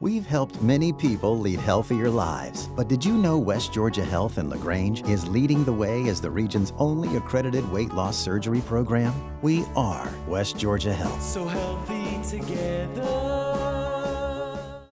We've helped many people lead healthier lives, but did you know West Georgia Health in LaGrange is leading the way as the region's only accredited weight loss surgery program? We are West Georgia Health. So healthy together.